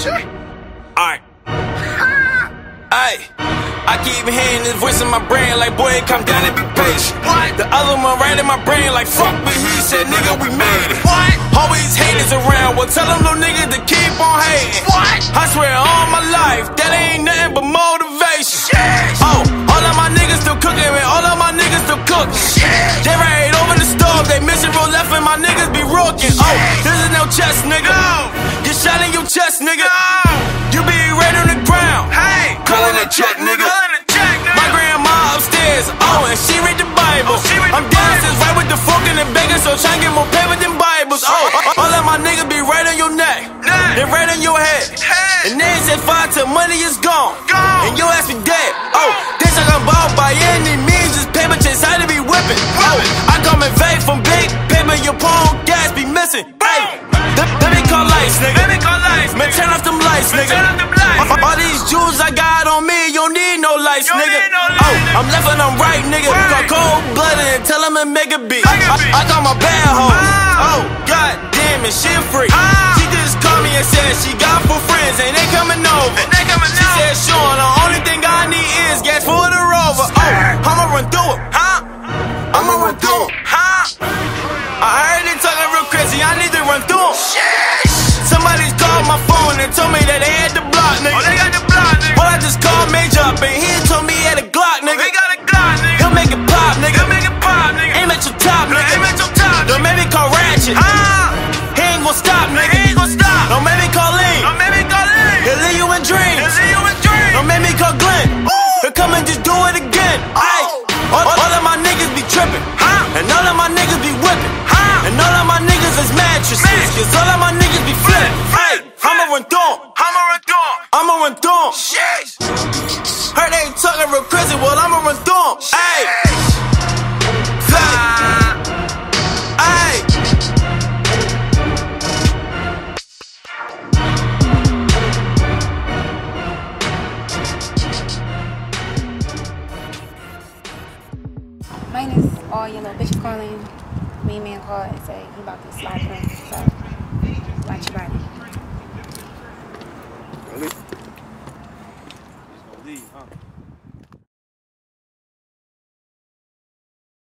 Shit. Alright. Ay, I keep hearing this voice in my brain like, boy, come down and be patient. What? The other one right in my brain like, fuck me, he said, nigga, we made it. What? Always haters around, well, tell them little niggas to keep on hating. What? I swear all my life, that ain't nothing but motivation. Shit. Oh, all of my niggas still cooking, man, all of my niggas still cooking. Shit. They right over the stove, they mission roll left and my niggas be rooking. Oh, this is no chest, nigga. No. Get shot in your chest, nigga. No. You be right on the ground. Hey, calling that check, nigga. My grandma upstairs, oh, and she read the Bible. I'm downstairs right with the fork and the bacon, so try and get more paper than Bibles. Oh, all of my niggas be right on your neck, they right on your head. And they say fire till money is gone, and your ass be dead. Oh, this I got bought by any means, just paper chase, I to be whipping. Oh, I come in vague from big paper, your palm gas be missing. Hey, let me call lights, nigga. Man, turn off them lights, nigga. All these jewels I got on me, you don't need no lights, nigga. Oh, I'm left and I'm right, nigga. Call cold-blooded and tell him to make a beat. I call my bad hoe. Oh, god damn it, she a freak. She just called me and said she got 4 friends and they coming over. She said, sure, the only thing I need is gas for the Rover. Oh, I'ma run through it, I'ma run through it, I heard they talking real crazy, I need to run through them. Somebody's called my phone and told me that they had the block, nigga. Oh, they got the block, nigga. Well, I just called Major up and he told me he had a Glock, nigga. He got a Glock, nigga. He'll make it pop, nigga. He'll make it pop, nigga. Aim at your top, nigga. Aim at your top. Don't make me call Ratchet. He ain't gon' stop, nigga. He ain't gon' stop. Don't make me call Lean. Don't make me call Lean. He'll leave you in dreams. He'll leave you in dreams. Don't make me call Glenn. He'll come and just do it again. Ay. All of my niggas be tripping, and all of my niggas be whipping, and all of my niggas is mattresses, cause all of my niggas be flipping. Hey, I'ma run through 'em. I'ma run through 'em. Heard they talking real crazy, well, I'ma run through 'em. Hey, hey. Mine is all yellow. Bitch calling, main man call and say he about to slap him. So watch your body. Really? Leave, huh?